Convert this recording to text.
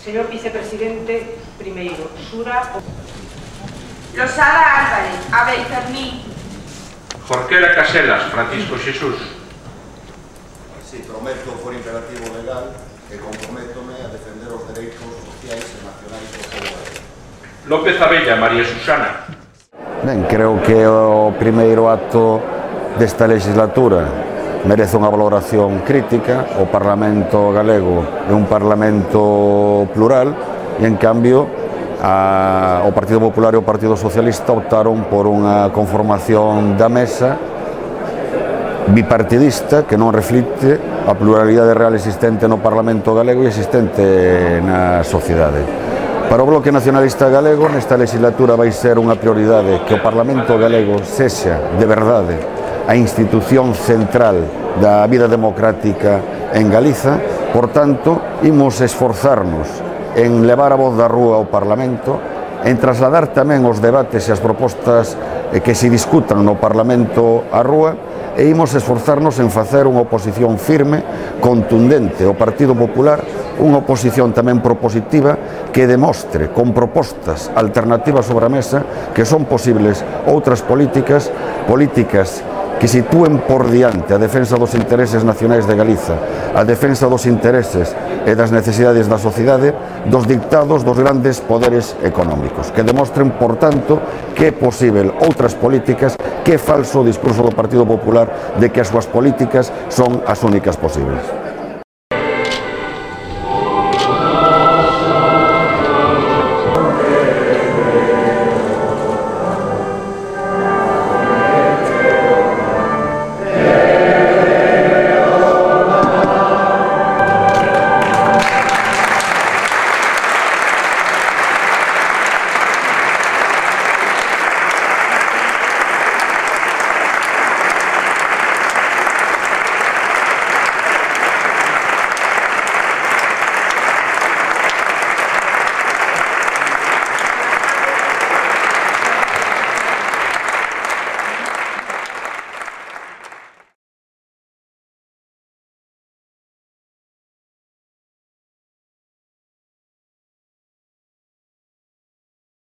Señor vicepresidente primeiro, Sura... Losada Álvarez, Abel Fermín. Jorquera Caselas, Francisco Xesús. Sí, prometo por imperativo legal que comprométome a defender os dereitos sociais e nacionais do povo galego. López Abella, María Susana. Ben, creo que o primeiro acto desta legislatura merece unha valoración crítica. O Parlamento galego é un Parlamento plural e, en cambio, o Partido Popular e o Partido Socialista optaron por unha conformación da mesa bipartidista que non reflicte a pluralidade real existente no Parlamento galego e existente na sociedade. Para o Bloque Nacionalista Galego, nesta legislatura vai ser unha prioridade que o Parlamento galego sexa, de verdade, a institución central da vida democrática en Galiza. Por tanto, imos esforzarnos en levar a voz da rúa ao Parlamento, en trasladar tamén os debates e as propostas que se discutan no Parlamento á rúa, e imos esforzarnos en facer unha oposición firme, contundente ao Partido Popular, unha oposición tamén propositiva que demostre con propostas alternativas sobre a mesa que son posibles outras políticas que sitúen por diante a defensa dos intereses nacionais de Galiza, a defensa dos intereses e das necesidades da sociedade, dos dictados dos grandes poderes económicos, que demostren, por tanto, que é posible outras políticas, que é falso o discurso do Partido Popular de que as súas políticas son as únicas posibles.